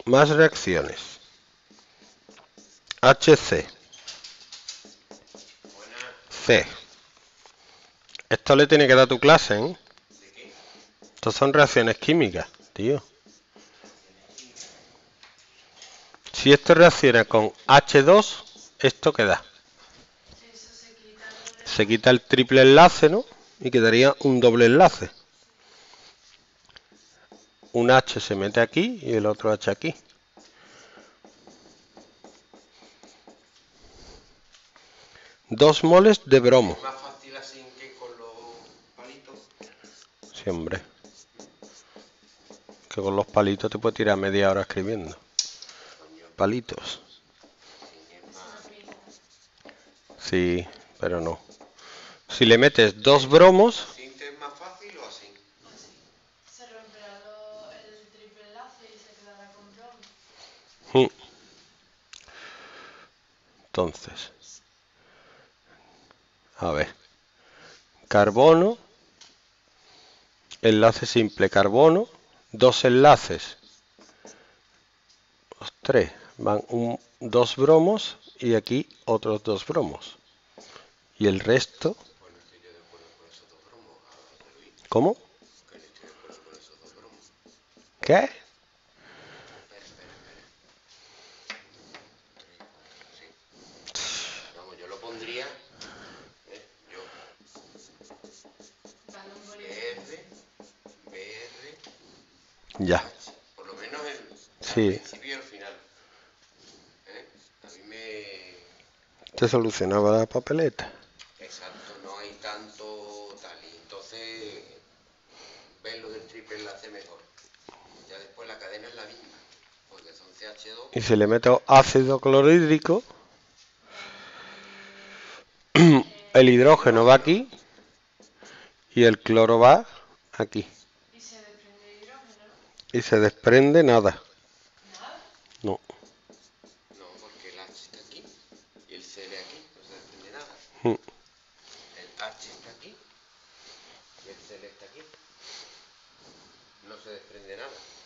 Más reacciones. HC. C. Esto le tiene que dar tu clase, ¿eh? Estos son reacciones químicas, tío. Si esto reacciona con H2, ¿esto qué da? Se quita el triple enlace, ¿no? Y quedaría un doble enlace. Un H se mete aquí y el otro H aquí. Dos moles de bromo. ¿Es más fácil así que con los palitos? Sí, hombre. Que con los palitos te puedes tirar media hora escribiendo. Coño, Palitos. así es más... Sí, pero no. Si le metes dos bromos, ¿Así es más fácil o así? Se romperá el triple enlace y se quedará con bromo. entonces, a ver, carbono, enlace simple carbono, dos enlaces, los tres, van dos bromos y aquí otros dos bromos. Y el resto, Pues no estoy yo de acuerdo con esos dos bromos, Luis. ¿cómo? Que no estoy de acuerdo con esos dos bromos. ¿Qué? Espera. 3, 4, sí. Vamos, yo lo pondría... Yo... Dale un BR, BR, Ya, H. Por lo menos al sí, principio y al final. A mí me... te solucionaba la papeleta. Exacto, no hay tanto tal. Y entonces ves lo del triple enlace mejor. Ya después la cadena es la misma, porque son CH2. Y si le meto ácido clorhídrico, el hidrógeno va aquí y el cloro va aquí. Y se desprende hidrógeno, ¿no? Y se desprende nada. Nada. No. No, porque el H está aquí y el Cl aquí, no se desprende nada. Mm. El H está aquí y el Cl está aquí. No se desprende nada.